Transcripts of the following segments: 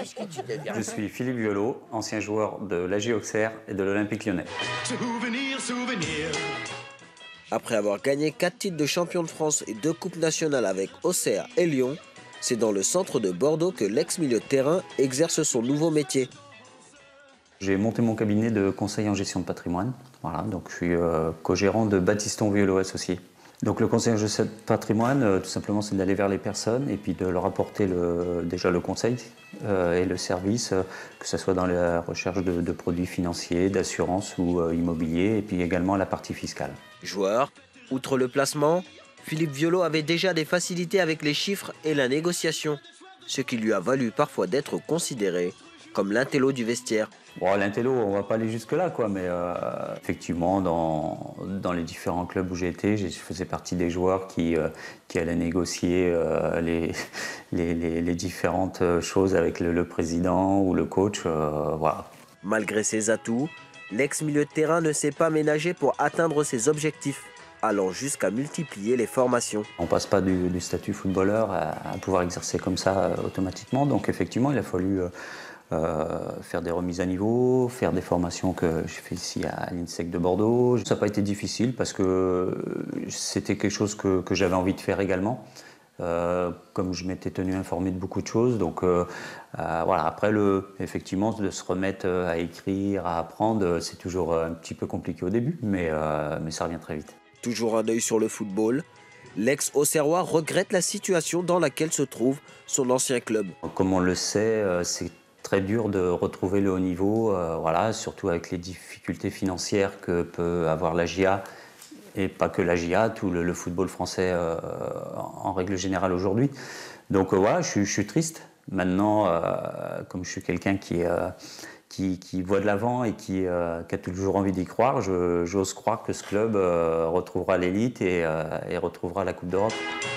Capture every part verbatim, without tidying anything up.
Qu'est-ce que tu deviens? Je suis Philippe Violo, ancien joueur de l'A G Auxerre et de l'Olympique Lyonnais. Souvenir, souvenir. Après avoir gagné quatre titres de champion de France et deux coupes nationales avec Auxerre et Lyon, c'est dans le centre de Bordeaux que l'ex-milieu de terrain exerce son nouveau métier. J'ai monté mon cabinet de conseil en gestion de patrimoine. Voilà, donc je suis euh, co-gérant de Baptiston Violo Associés. Donc le conseil en gestion de patrimoine, euh, tout simplement, c'est d'aller vers les personnes et puis de leur apporter le, déjà le conseil euh, et le service, euh, que ce soit dans la recherche de, de produits financiers, d'assurance ou euh, immobilier, et puis également la partie fiscale. Joueur, outre le placement, Philippe Violo avait déjà des facilités avec les chiffres et la négociation, ce qui lui a valu parfois d'être considéré comme l'intello du vestiaire. Bon, l'intello, on va pas aller jusque-là, quoi, mais euh, effectivement, dans, dans les différents clubs où j'ai été, je faisais partie des joueurs qui, euh, qui allaient négocier euh, les, les, les, les différentes choses avec le, le président ou le coach. Euh, voilà. Malgré ses atouts, l'ex-milieu de terrain ne s'est pas ménagé pour atteindre ses objectifs, allant jusqu'à multiplier les formations. On passe pas du, du statut footballeur à, à pouvoir exercer comme ça euh, automatiquement, donc effectivement, il a fallu... Euh, Euh, faire des remises à niveau, faire des formations que j'ai fait ici à l'INSEC de Bordeaux. Ça n'a pas été difficile parce que c'était quelque chose que, que j'avais envie de faire également. Euh, comme je m'étais tenu informé de beaucoup de choses. Donc euh, euh, voilà, après, le, effectivement, de se remettre à écrire, à apprendre, c'est toujours un petit peu compliqué au début, mais, euh, mais ça revient très vite. Toujours un œil sur le football, l'ex-Auxerrois regrette la situation dans laquelle se trouve son ancien club. Comme on le sait, c'est très dur de retrouver le haut niveau, euh, voilà, surtout avec les difficultés financières que peut avoir la J A, et pas que la J A, tout le, le football français euh, en règle générale aujourd'hui. Donc euh, voilà, je, je suis triste. Maintenant, euh, comme je suis quelqu'un qui, euh, qui, qui voit de l'avant et qui, euh, qui a toujours envie d'y croire, j'ose croire que ce club euh, retrouvera l'élite et, euh, et retrouvera la Coupe d'Europe.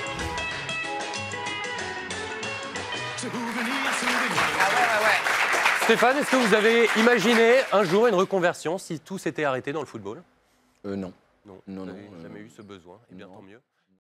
Stéphane, est-ce que vous avez imaginé un jour une reconversion si tout s'était arrêté dans le football? euh, Non. Non, non, vous non n'avez euh... jamais eu ce besoin, et bien non. tant mieux.